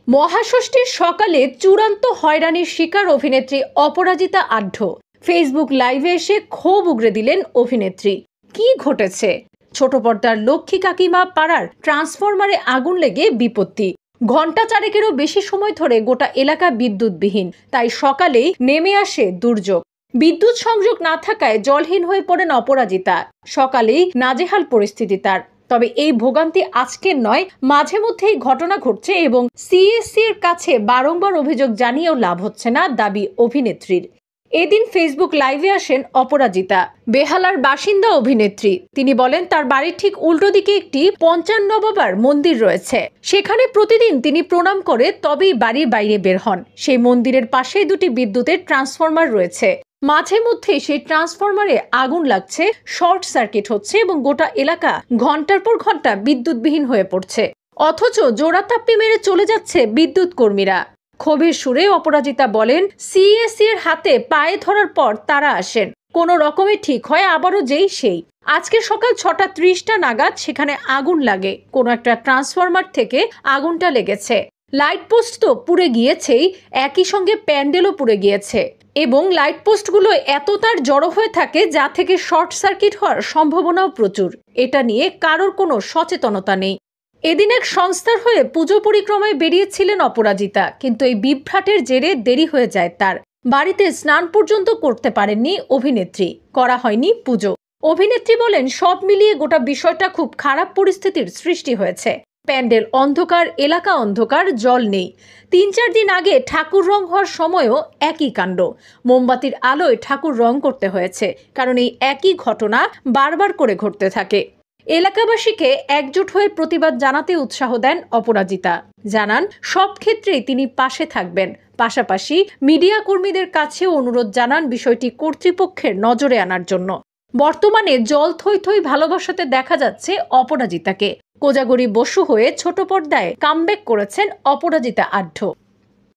মহাষষ্ঠীর সকালে চূড়ান্ত হয়রানির শিকার অভিনেত্রী অপরাজিতা আঢ্য ফেসবুক লাইভে এসে ক্ষোভ উগরে দিলেন অভিনেত্রী। কি ঘটেছে? ছোট পর্দার লক্ষ্মী কাকিমা পাড়ার ট্রান্সফরমারে আগুন লেগে বিপত্তি। ঘণ্টা চারেকেরও বেশি সময় ধরে গোটা এলাকা বিদ্যুৎবিহীন, তাই সকালেই নেমে আসে দুর্যোগ। বিদ্যুৎ সংযোগ না থাকায় জলহীন হয়ে পড়েন অপরাজিতা। সকালেই নাজেহাল পরিস্থিতি তার। তবে এই ভোগান্তি আজকের নয়, মাঝে মধ্যেই ঘটনা ঘটছে এবং সিএসসি এর কাছে বারংবার অভিযোগ জানিয়েও লাভ হচ্ছে না, দাবি অভিনেত্রীর। এদিন ফেসবুক লাইভে আসেন অপরাজিতা। বেহালার বাসিন্দা অভিনেত্রী। তিনি বলেন তার বাড়ির ঠিক উল্টো দিকে একটি ৫৫ বাবার মন্দির রয়েছে। সেখানে প্রতিদিন তিনি প্রণাম করে তবেই বাড়ির বাইরে বের হন। সেই মন্দিরের পাশেই দুটি বিদ্যুতের ট্রান্সফরমার রয়েছে। মাঝে মধ্যে সেই ট্রান্সফরমারে আগুন লাগছে, শর্ট সার্কিট হচ্ছে এবং গোটা এলাকা ঘন্টার পর ঘন্টা বিদ্যুৎবিহীন হয়ে পড়ছে। অথচ জোড়াতাপ্পি মেরে চলে যাচ্ছে বিদ্যুৎ কর্মীরা। ক্ষোভের সুরে অপরাজিতা বলেন, সিএসসি এর হাতে পায়ে ধরার পর তারা আসেন, কোনো রকমে ঠিক হয় আবারও যেই সেই। আজকে সকাল ৬:৩০ নাগাদ সেখানে আগুন লাগে। কোনো একটা ট্রান্সফরমার থেকে আগুনটা লেগেছে। লাইট পোস্ট তো পুড়ে গিয়েছেই, একই সঙ্গে প্যান্ডেলও পুড়ে গিয়েছে এবং লাইট পোস্টগুলো এত তার জড়ো হয়ে থাকে যা থেকে শর্ট সার্কিট হওয়ার সম্ভাবনাও প্রচুর। এটা নিয়ে কারোর কোনো সচেতনতা নেই। এদিন এক সংস্থার হয়ে পুজো পরিক্রমায় বেরিয়েছিলেন অপরাজিতা, কিন্তু এই বিভ্রাটের জেরে দেরি হয়ে যায় তার। বাড়িতে স্নান পর্যন্ত করতে পারেননি অভিনেত্রী, করা হয়নি পুজো। অভিনেত্রী বলেন, সব মিলিয়ে গোটা বিষয়টা খুব খারাপ পরিস্থিতির সৃষ্টি হয়েছে। প্যান্ডেল অন্ধকার, এলাকা অন্ধকার, জল নেই। ৩-৪ দিন আগে ঠাকুর রং হওয়ার সময়ও একই কাণ্ড। মোমবাতির আলোয় ঠাকুর রং করতে হয়েছে, কারণ এই একই ঘটনা বারবার করে ঘটতে থাকে। এলাকাবাসীকে একজোট হয়ে প্রতিবাদ জানাতে উৎসাহ দেন অপরাজিতা। জানান সব ক্ষেত্রেই তিনি পাশে থাকবেন। পাশাপাশি মিডিয়া কর্মীদের কাছেও অনুরোধ জানান বিষয়টি কর্তৃপক্ষের নজরে আনার জন্য। বর্তমানে জল থই থই ভালোবাসাতে দেখা যাচ্ছে অপরাজিতাকে। কোজাগরী বসু হয়ে ছোট পর্দায় কামব্যাক করেছেন অপরাজিতা আঢ্য।